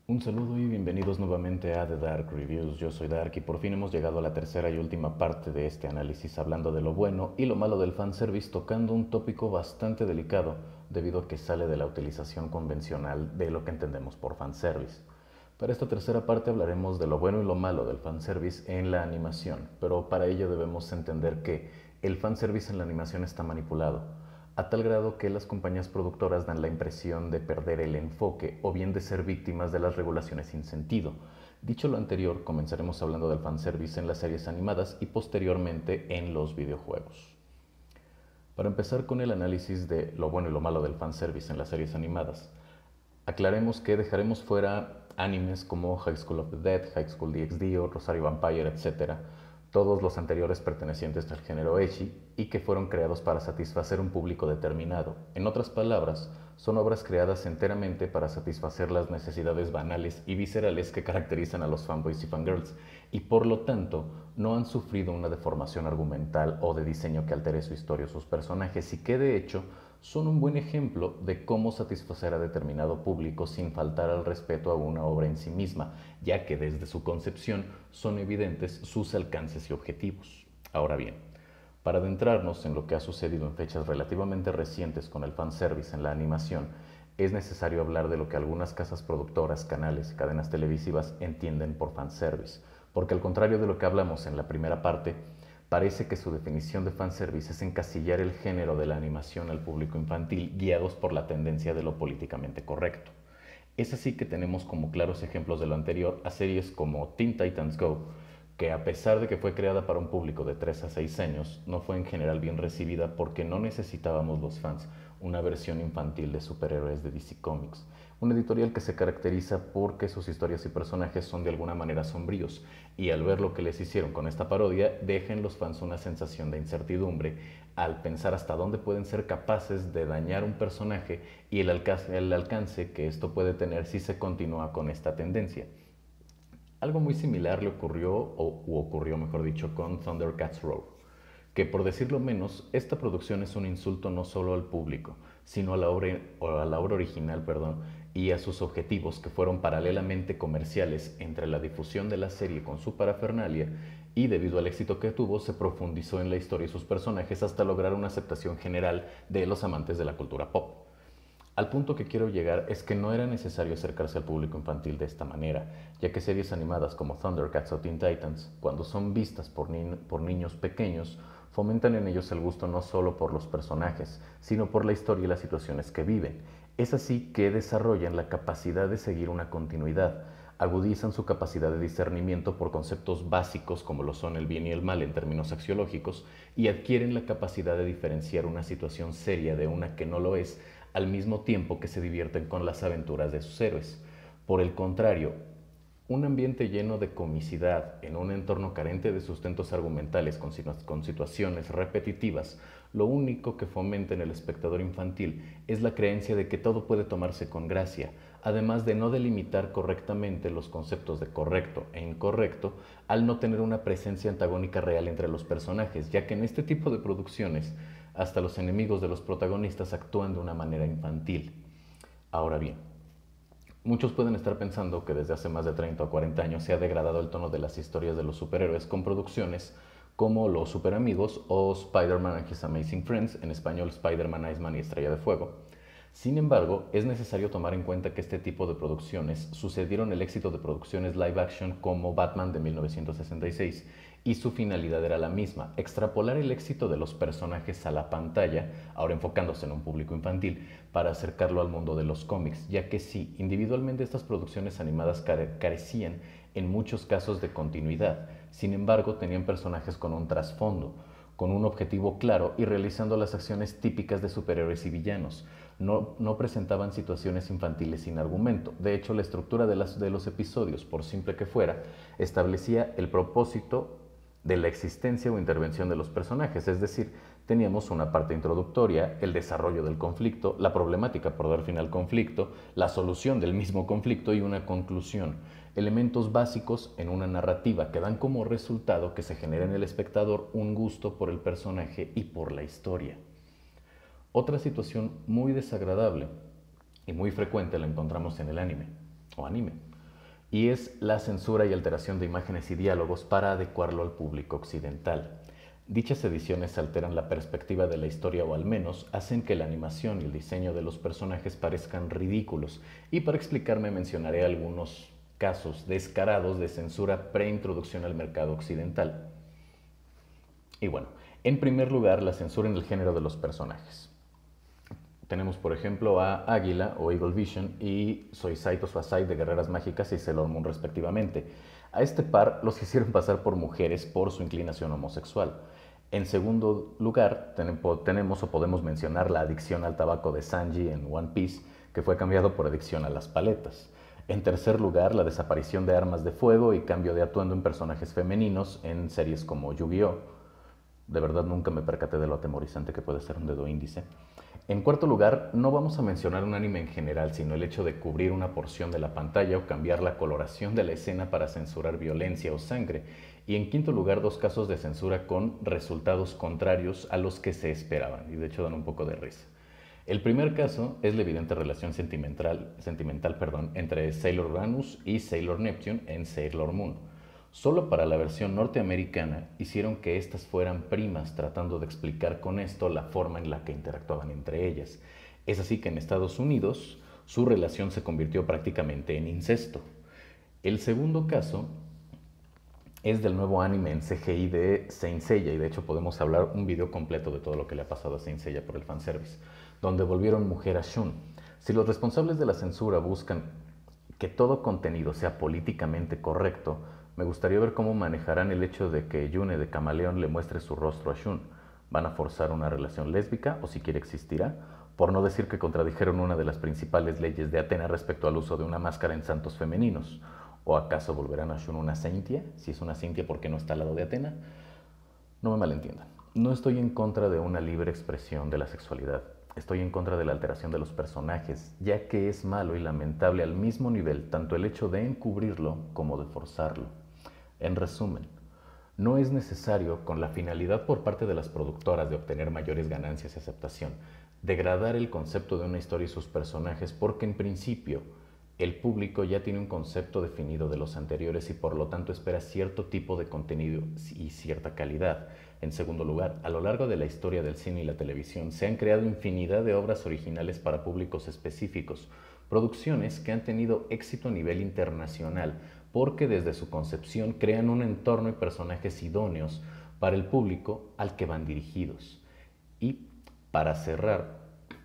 Un saludo y bienvenidos nuevamente a The Dark Reviews. Yo soy Dark y por fin hemos llegado a la tercera y última parte de este análisis hablando de lo bueno y lo malo del fanservice, tocando un tópico bastante delicado debido a que sale de la utilización convencional de lo que entendemos por fanservice. Para esta tercera parte hablaremos de lo bueno y lo malo del fanservice en la animación, pero para ello debemos entender que el fanservice en la animación está manipulado, a tal grado que las compañías productoras dan la impresión de perder el enfoque o bien de ser víctimas de las regulaciones sin sentido. Dicho lo anterior, comenzaremos hablando del fanservice en las series animadas y posteriormente en los videojuegos. Para empezar con el análisis de lo bueno y lo malo del fanservice en las series animadas, aclaremos que dejaremos fuera animes como High School of the Dead, High School DxD o Rosario Vampire, etc., todos los anteriores pertenecientes al género ecchi y que fueron creados para satisfacer un público determinado. En otras palabras, son obras creadas enteramente para satisfacer las necesidades banales y viscerales que caracterizan a los fanboys y fangirls, y por lo tanto no han sufrido una deformación argumental o de diseño que altere su historia o sus personajes, y que de hecho son un buen ejemplo de cómo satisfacer a determinado público sin faltar al respeto a una obra en sí misma, ya que desde su concepción son evidentes sus alcances y objetivos. Ahora bien, para adentrarnos en lo que ha sucedido en fechas relativamente recientes con el fanservice en la animación, es necesario hablar de lo que algunas casas productoras, canales y cadenas televisivas entienden por fanservice, porque al contrario de lo que hablamos en la primera parte, parece que su definición de fanservice es encasillar el género de la animación al público infantil guiados por la tendencia de lo políticamente correcto. Es así que tenemos como claros ejemplos de lo anterior a series como Teen Titans Go, que a pesar de que fue creada para un público de 3 a 6 años, no fue en general bien recibida porque no necesitábamos los fans una versión infantil de superhéroes de DC Comics. Una editorial que se caracteriza porque sus historias y personajes son de alguna manera sombríos, y al ver lo que les hicieron con esta parodia, deja en los fans una sensación de incertidumbre al pensar hasta dónde pueden ser capaces de dañar un personaje y el alcance que esto puede tener si se continúa con esta tendencia. Algo muy similar le ocurrió, o ocurrió mejor dicho, con Thundercats Roar, que por decirlo menos, esta producción es un insulto no solo al público, sino a la obra original, y a sus objetivos, que fueron paralelamente comerciales entre la difusión de la serie con su parafernalia, y debido al éxito que tuvo, se profundizó en la historia y sus personajes hasta lograr una aceptación general de los amantes de la cultura pop. Al punto que quiero llegar es que no era necesario acercarse al público infantil de esta manera, ya que series animadas como Thundercats o Teen Titans, cuando son vistas por niños pequeños, fomentan en ellos el gusto no solo por los personajes, sino por la historia y las situaciones que viven. Es así que desarrollan la capacidad de seguir una continuidad, agudizan su capacidad de discernimiento por conceptos básicos como lo son el bien y el mal en términos axiológicos, y adquieren la capacidad de diferenciar una situación seria de una que no lo es, al mismo tiempo que se divierten con las aventuras de sus héroes. Por el contrario, un ambiente lleno de comicidad, en un entorno carente de sustentos argumentales con situaciones repetitivas, lo único que fomenta en el espectador infantil es la creencia de que todo puede tomarse con gracia, además de no delimitar correctamente los conceptos de correcto e incorrecto al no tener una presencia antagónica real entre los personajes, ya que en este tipo de producciones hasta los enemigos de los protagonistas actúan de una manera infantil. Ahora bien, muchos pueden estar pensando que desde hace más de 30 o 40 años se ha degradado el tono de las historias de los superhéroes con producciones como Los Super Amigos o Spider-Man and His Amazing Friends, en español Spider-Man, Iceman y Estrella de Fuego. Sin embargo, es necesario tomar en cuenta que este tipo de producciones sucedieron el éxito de producciones live action como Batman de 1966, y su finalidad era la misma: extrapolar el éxito de los personajes a la pantalla, ahora enfocándose en un público infantil, para acercarlo al mundo de los cómics, ya que sí, individualmente estas producciones animadas carecían en muchos casos de continuidad. Sin embargo, tenían personajes con un trasfondo, con un objetivo claro y realizando las acciones típicas de superhéroes y villanos. No presentaban situaciones infantiles sin argumento. De hecho, la estructura de los episodios, por simple que fuera, establecía el propósito de la existencia o intervención de los personajes, es decir, teníamos una parte introductoria, el desarrollo del conflicto, la problemática por dar fin al conflicto, la solución del mismo conflicto y una conclusión. Elementos básicos en una narrativa que dan como resultado que se genere en el espectador un gusto por el personaje y por la historia. Otra situación muy desagradable y muy frecuente la encontramos en el anime, o anime. y es la censura y alteración de imágenes y diálogos para adecuarlo al público occidental. Dichas ediciones alteran la perspectiva de la historia o al menos hacen que la animación y el diseño de los personajes parezcan ridículos, y para explicarme mencionaré algunos casos descarados de censura preintroducción al mercado occidental. Y bueno, en primer lugar, la censura en el género de los personajes. Tenemos, por ejemplo, a Águila o Eagle Vision y Soy Saito Suasai de Guerreras Mágicas y Sailor Moon respectivamente. A este par los hicieron pasar por mujeres por su inclinación homosexual. En segundo lugar, tenemos o podemos mencionar la adicción al tabaco de Sanji en One Piece, que fue cambiado por adicción a las paletas. En tercer lugar, la desaparición de armas de fuego y cambio de atuendo en personajes femeninos en series como Yu-Gi-Oh! De verdad nunca me percaté de lo atemorizante que puede ser un dedo índice. En cuarto lugar, no vamos a mencionar un anime en general, sino el hecho de cubrir una porción de la pantalla o cambiar la coloración de la escena para censurar violencia o sangre. Y en quinto lugar, dos casos de censura con resultados contrarios a los que se esperaban, y de hecho dan un poco de risa. El primer caso es la evidente relación sentimental entre Sailor Uranus y Sailor Neptune en Sailor Moon. Solo para la versión norteamericana hicieron que éstas fueran primas, tratando de explicar con esto la forma en la que interactuaban entre ellas. Es así que en Estados Unidos su relación se convirtió prácticamente en incesto. El segundo caso es del nuevo anime en CGI de Saint Seiya, y de hecho podemos hablar un video completo de todo lo que le ha pasado a Saint Seiya por el fanservice, donde volvieron mujer a Shun. Si los responsables de la censura buscan que todo contenido sea políticamente correcto, me gustaría ver cómo manejarán el hecho de que Yune de Camaleón le muestre su rostro a Shun. ¿Van a forzar una relación lésbica o siquiera existirá? Por no decir que contradijeron una de las principales leyes de Atena respecto al uso de una máscara en santos femeninos. ¿O acaso volverán a Shun una Saintia? Si es una Saintia, ¿por qué no está al lado de Atena? No me malentiendan. No estoy en contra de una libre expresión de la sexualidad. Estoy en contra de la alteración de los personajes, ya que es malo y lamentable al mismo nivel tanto el hecho de encubrirlo como de forzarlo. En resumen, no es necesario, con la finalidad por parte de las productoras de obtener mayores ganancias y aceptación, degradar el concepto de una historia y sus personajes, porque en principio el público ya tiene un concepto definido de los anteriores y por lo tanto espera cierto tipo de contenido y cierta calidad. En segundo lugar, a lo largo de la historia del cine y la televisión se han creado infinidad de obras originales para públicos específicos, producciones que han tenido éxito a nivel internacional porque desde su concepción crean un entorno y personajes idóneos para el público al que van dirigidos. Y para cerrar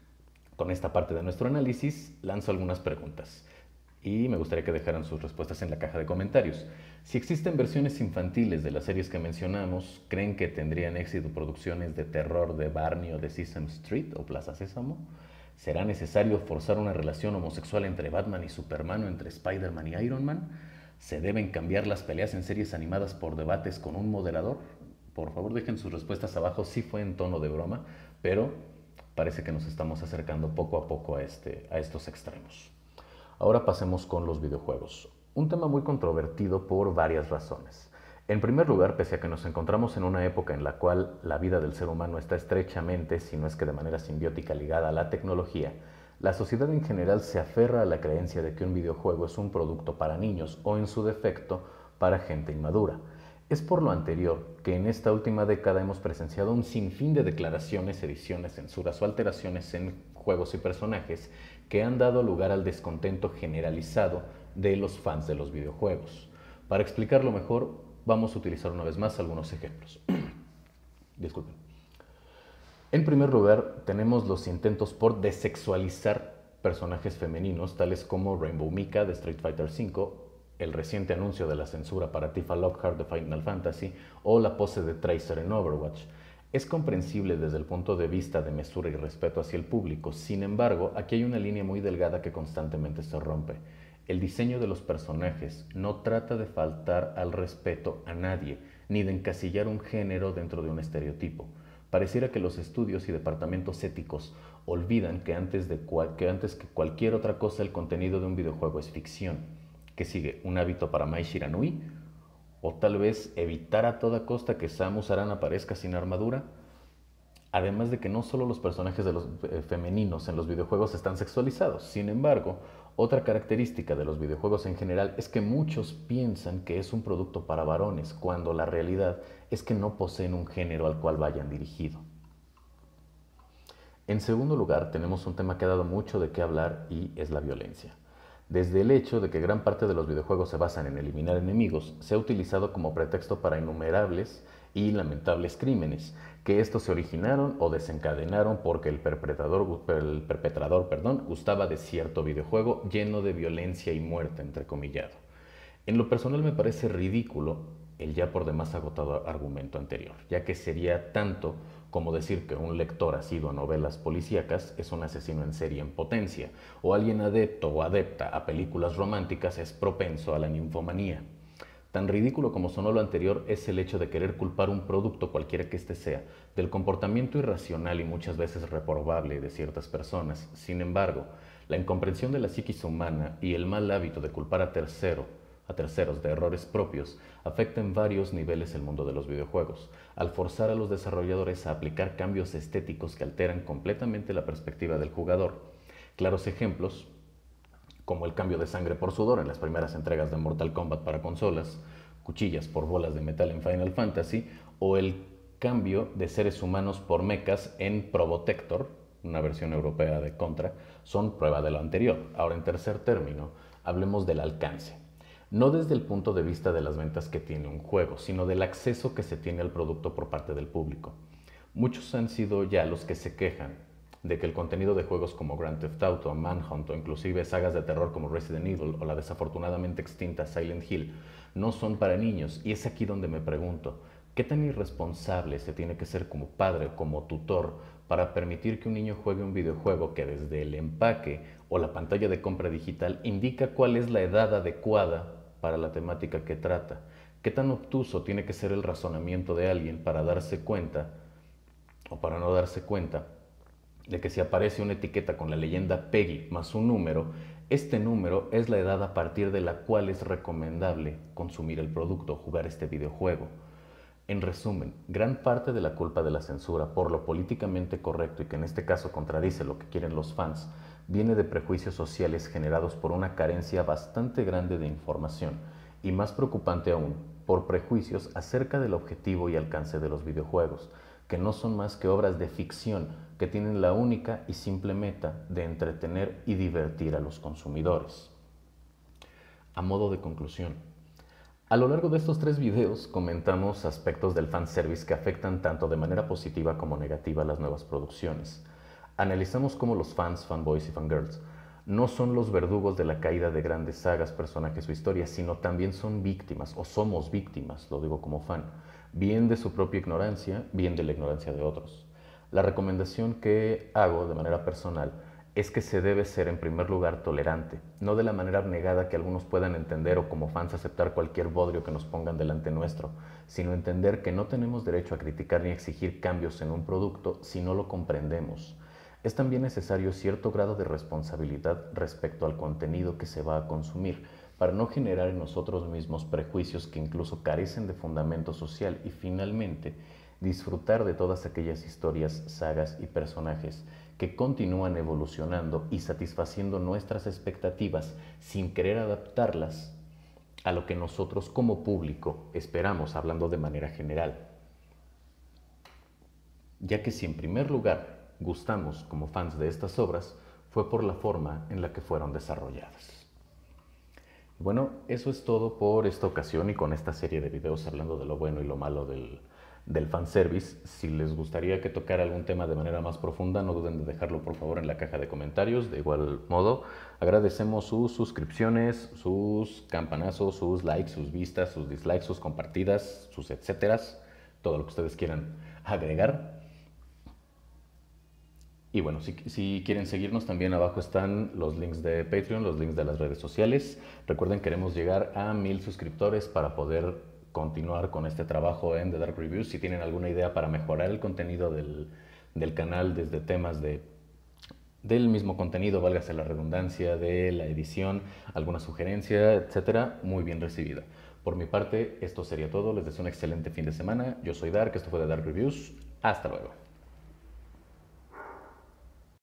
con esta parte de nuestro análisis, lanzo algunas preguntas y me gustaría que dejaran sus respuestas en la caja de comentarios. Si existen versiones infantiles de las series que mencionamos, ¿creen que tendrían éxito producciones de terror de Barney o de Sesame Street o Plaza Sésamo? ¿Será necesario forzar una relación homosexual entre Batman y Superman o entre Spider-Man y Iron Man? ¿Se deben cambiar las peleas en series animadas por debates con un moderador? Por favor, dejen sus respuestas abajo. Sí fue en tono de broma, pero parece que nos estamos acercando poco a poco a estos extremos. Ahora pasemos con los videojuegos. Un tema muy controvertido por varias razones. En primer lugar, pese a que nos encontramos en una época en la cual la vida del ser humano está estrechamente, si no es que de manera simbiótica, ligada a la tecnología, la sociedad en general se aferra a la creencia de que un videojuego es un producto para niños o, en su defecto, para gente inmadura. Es por lo anterior que en esta última década hemos presenciado un sinfín de declaraciones, ediciones, censuras o alteraciones en juegos y personajes que han dado lugar al descontento generalizado de los fans de los videojuegos. Para explicarlo mejor, vamos a utilizar una vez más algunos ejemplos. Disculpen. En primer lugar, tenemos los intentos por desexualizar personajes femeninos, tales como Rainbow Mika de Street Fighter V, el reciente anuncio de la censura para Tifa Lockhart de Final Fantasy o la pose de Tracer en Overwatch. Es comprensible desde el punto de vista de mesura y respeto hacia el público, sin embargo, aquí hay una línea muy delgada que constantemente se rompe. El diseño de los personajes no trata de faltar al respeto a nadie, ni de encasillar un género dentro de un estereotipo. Pareciera que los estudios y departamentos éticos olvidan que antes que cualquier otra cosa el contenido de un videojuego es ficción. ¿Qué sigue? ¿Un hábito para Mai Shiranui? ¿O tal vez evitar a toda costa que Samus Aran aparezca sin armadura? Además de que no solo los personajes de los femeninos en los videojuegos están sexualizados. Sin embargo, otra característica de los videojuegos en general es que muchos piensan que es un producto para varones, cuando la realidad es que no poseen un género al cual vayan dirigido. En segundo lugar, tenemos un tema que ha dado mucho de qué hablar y es la violencia. Desde el hecho de que gran parte de los videojuegos se basan en eliminar enemigos, se ha utilizado como pretexto para innumerables y lamentables crímenes, que estos se originaron o desencadenaron porque el perpetrador gustaba de cierto videojuego lleno de violencia y muerte, entrecomillado. En lo personal me parece ridículo el ya por demás agotado argumento anterior, ya que sería tanto como decir que un lector asiduo a novelas policíacas es un asesino en serie en potencia, o alguien adepto o adepta a películas románticas es propenso a la ninfomanía. Tan ridículo como sonó lo anterior es el hecho de querer culpar un producto, cualquiera que éste sea, del comportamiento irracional y muchas veces reprobable de ciertas personas. Sin embargo, la incomprensión de la psiquis humana y el mal hábito de culpar a terceros de errores propios afecta en varios niveles el mundo de los videojuegos, al forzar a los desarrolladores a aplicar cambios estéticos que alteran completamente la perspectiva del jugador. Claros ejemplos, como el cambio de sangre por sudor en las primeras entregas de Mortal Kombat para consolas, cuchillas por bolas de metal en Final Fantasy, o el cambio de seres humanos por mechas en Probotector, una versión europea de Contra, son prueba de lo anterior. Ahora, en tercer término, hablemos del alcance. No desde el punto de vista de las ventas que tiene un juego, sino del acceso que se tiene al producto por parte del público. Muchos han sido ya los que se quejan de que el contenido de juegos como Grand Theft Auto, Manhunt o inclusive sagas de terror como Resident Evil o la desafortunadamente extinta Silent Hill no son para niños, y es aquí donde me pregunto, ¿qué tan irresponsable se tiene que ser como padre o como tutor para permitir que un niño juegue un videojuego que desde el empaque o la pantalla de compra digital indica cuál es la edad adecuada para la temática que trata? ¿Qué tan obtuso tiene que ser el razonamiento de alguien para darse cuenta o para no darse cuenta de que si aparece una etiqueta con la leyenda Peggy más un número, este número es la edad a partir de la cual es recomendable consumir el producto o jugar este videojuego? En resumen, gran parte de la culpa de la censura por lo políticamente correcto, y que en este caso contradice lo que quieren los fans, viene de prejuicios sociales generados por una carencia bastante grande de información, y más preocupante aún, por prejuicios acerca del objetivo y alcance de los videojuegos, que no son más que obras de ficción que tienen la única y simple meta de entretener y divertir a los consumidores. A modo de conclusión, a lo largo de estos 3 videos comentamos aspectos del fanservice que afectan tanto de manera positiva como negativa a las nuevas producciones. Analizamos cómo los fans, fanboys y fangirls no son los verdugos de la caída de grandes sagas, personajes o historias, sino también son víctimas, o somos víctimas, lo digo como fan, bien de su propia ignorancia, bien de la ignorancia de otros. La recomendación que hago de manera personal es que se debe ser en primer lugar tolerante, no de la manera abnegada que algunos puedan entender o como fans aceptar cualquier bodrio que nos pongan delante nuestro, sino entender que no tenemos derecho a criticar ni a exigir cambios en un producto si no lo comprendemos. Es también necesario cierto grado de responsabilidad respecto al contenido que se va a consumir, para no generar en nosotros mismos prejuicios que incluso carecen de fundamento social, y finalmente disfrutar de todas aquellas historias, sagas y personajes que continúan evolucionando y satisfaciendo nuestras expectativas sin querer adaptarlas a lo que nosotros como público esperamos, hablando de manera general. Ya que si en primer lugar gustamos como fans de estas obras, fue por la forma en la que fueron desarrolladas. Bueno, eso es todo por esta ocasión y con esta serie de videos hablando de lo bueno y lo malo del fanservice. Si les gustaría que tocara algún tema de manera más profunda, no duden de dejarlo por favor en la caja de comentarios. De igual modo, agradecemos sus suscripciones, sus campanazos, sus likes, sus vistas, sus dislikes, sus compartidas, sus etcéteras, todo lo que ustedes quieran agregar. Y bueno, si quieren seguirnos, también abajo están los links de Patreon, los links de las redes sociales. Recuerden, queremos llegar a 1000 suscriptores para poder continuar con este trabajo en The Dark Reviews. Si tienen alguna idea para mejorar el contenido del canal, desde temas del mismo contenido, válgase la redundancia, de la edición, alguna sugerencia, etcétera, muy bien recibida. Por mi parte, esto sería todo. Les deseo un excelente fin de semana. Yo soy Dark, esto fue The Dark Reviews. Hasta luego.